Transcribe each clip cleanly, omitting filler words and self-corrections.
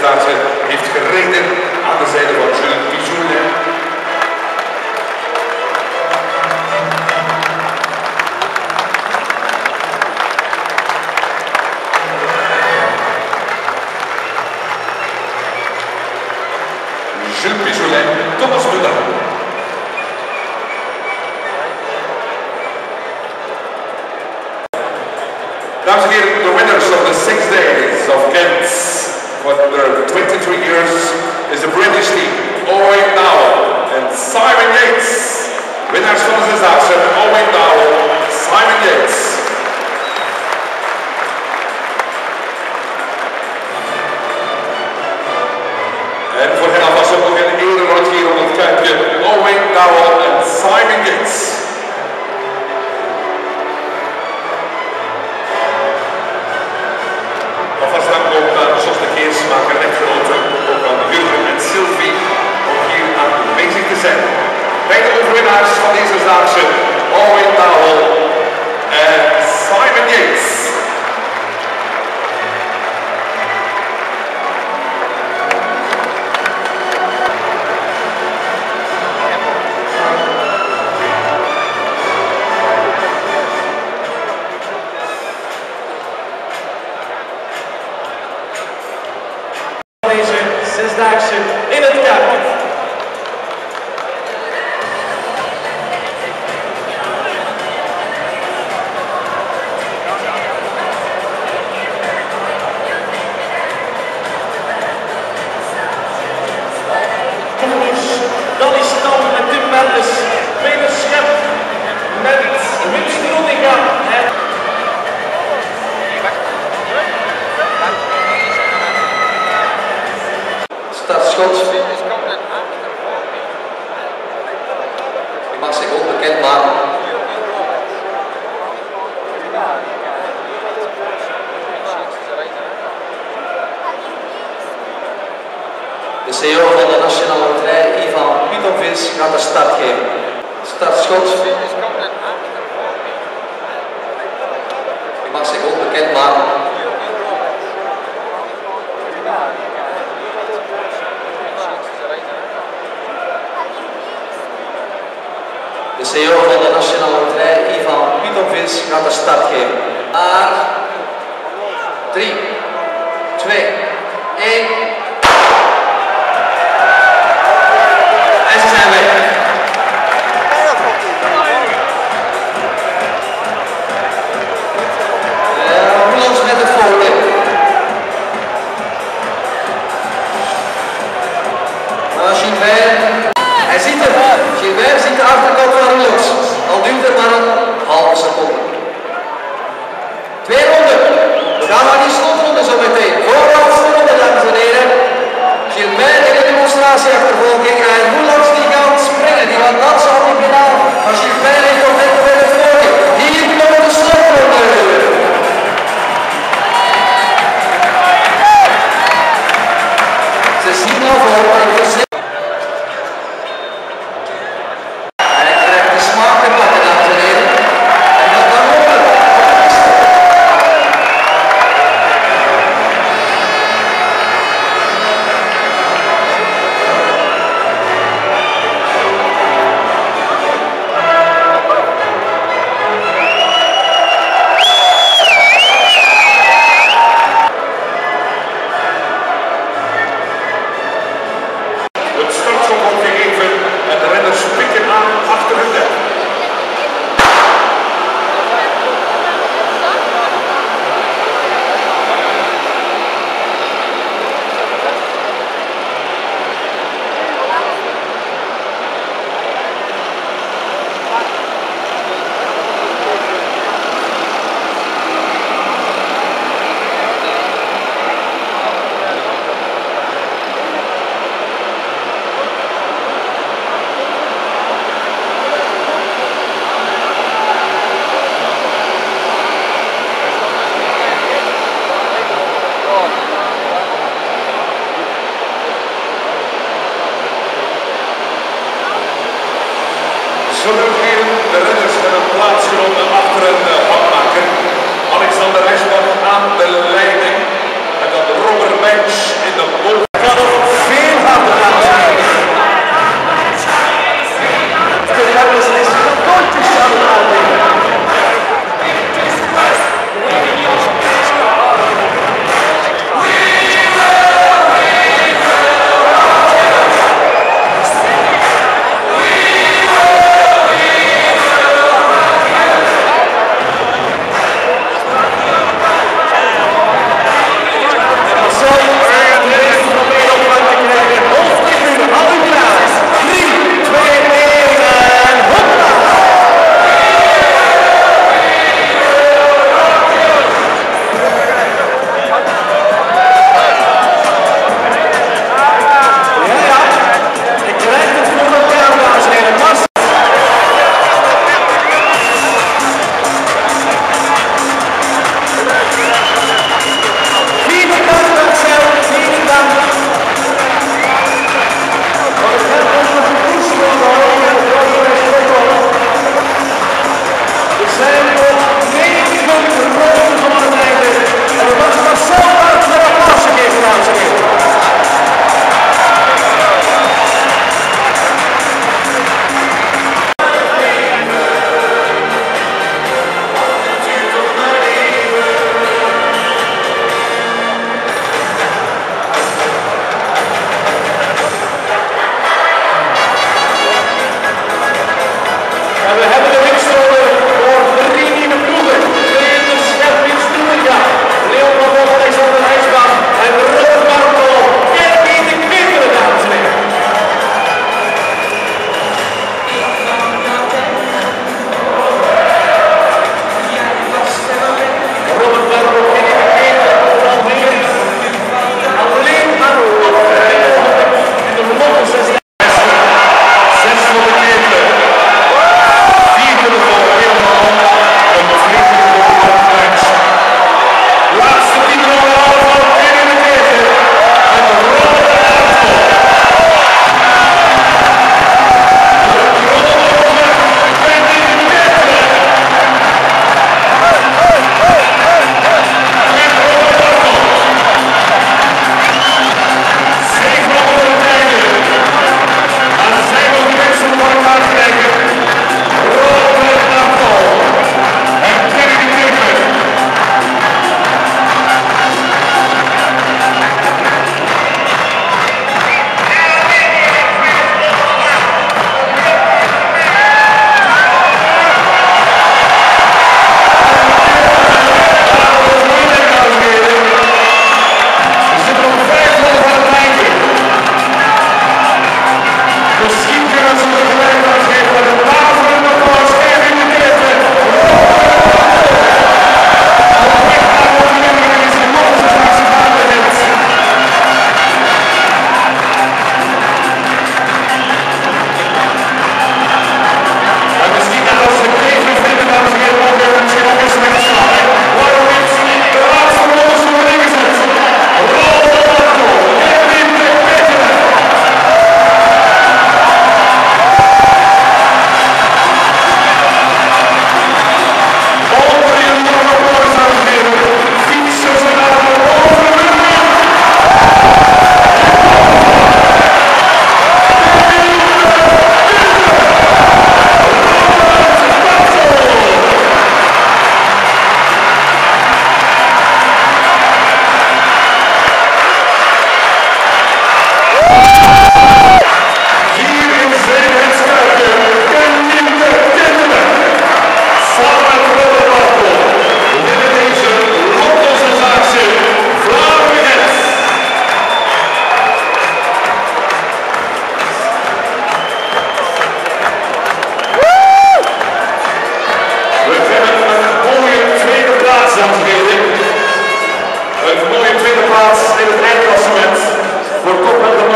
zesdaagse heeft gereden aan de zijde van Jules Bijoulet. Jules Bijoulet, Thomas Buda. Dames en heren, the winners of the 6 days of Kent for their 23 years is the British team, Owen Dowell and Simon Yates. Winnaars van de zesdaagse, Owen Dowell, Simon Yates. En voor hen alvast ook nog een erewoord hier op het kuipje, Owen Dowell en Simon Yates. Alvast dank ook aan Jos de Keersmaker en Grote, ook aan Jurgen en Sylvie om hier aanwezig te zijn. Bij de overwinnaars van deze daagse, Owen Dowell en Simon Yates. Deze zesdaagse in het Kuip. Dan is het dan met Tim Mendes, Peter Schep, met Wim Stroninga. Startschot. Je mag zich ook bekend maken. De CEO van de nationale loterij, Ivan Pitovis, gaat de start geven. Startschot. Je mag zich ook bekend maken. De CEO van de nationale loterij, Ivan Pitovis, gaat de start geven. Maar 3, 2, 1. En ze zijn weg. Roelands met het voortip. Gilbert, hij ziet het. Gilbert ziet de achterkant van Roelands. Al duurt het maar een halve seconde. 2 ronden. We gaan naar die slot.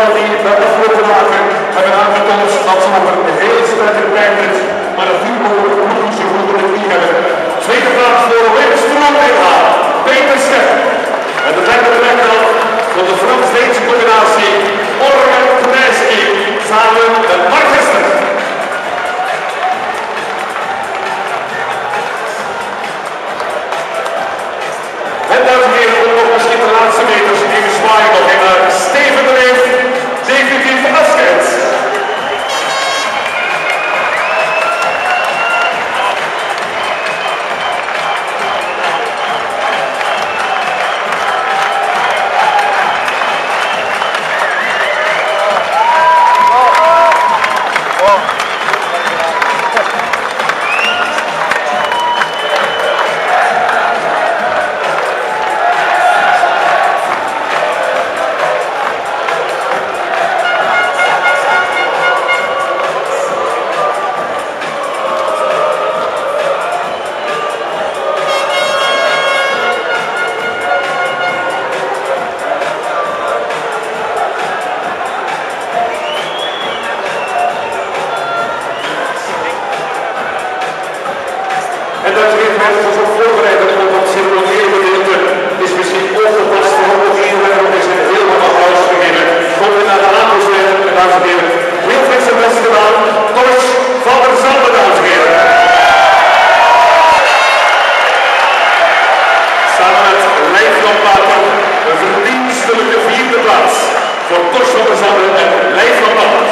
mannen die bij de afgelopen dagen hebben aangekondigd dat ze nog een heel sterke pijnrit, maar een 4 mogelijk ploegje voor de knie hebben. Tweede plaats voor Wim Stroomwega, Peter Schep. En de derde plek dan voor de Frans-Deense combinatie Morgan Knijski samen met Mark Hester. En dames en heren, ook nog misschien de laatste meters even zwaaien nog in Steven de Leef, definitief afscheid. En dat is weer mensen zo voorbereid op dat ceremoniële gedeelte is misschien ongepast voor nog één rij is een heel wat applaus gegeven. Komt naar de aankomstlijn, dames en heren. Wilfried zijn best gedaan. Torch van der Zanden, dames en heren. Samen met Leif Lampater een verdienstelijke 4e plaats voor Torch van der Zanden en Leif Lampater.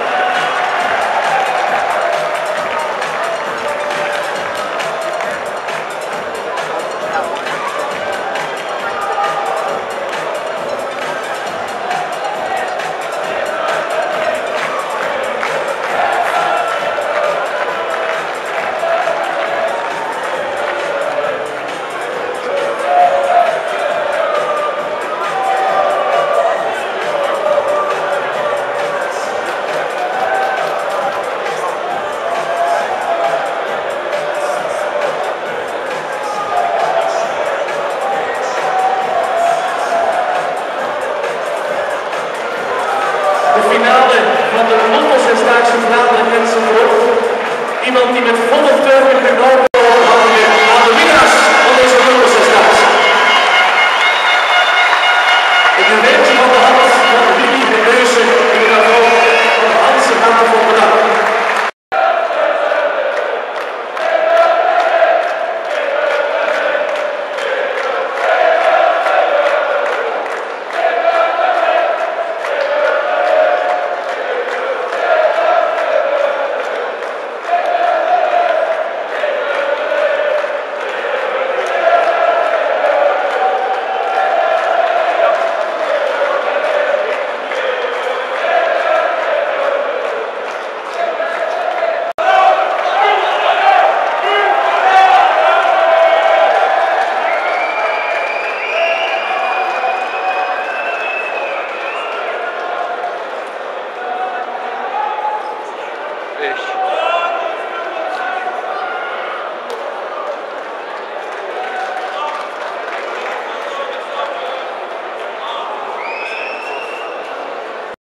De finale van de 106-daagse finale in Enschede. Iemand die met volle teugen genomen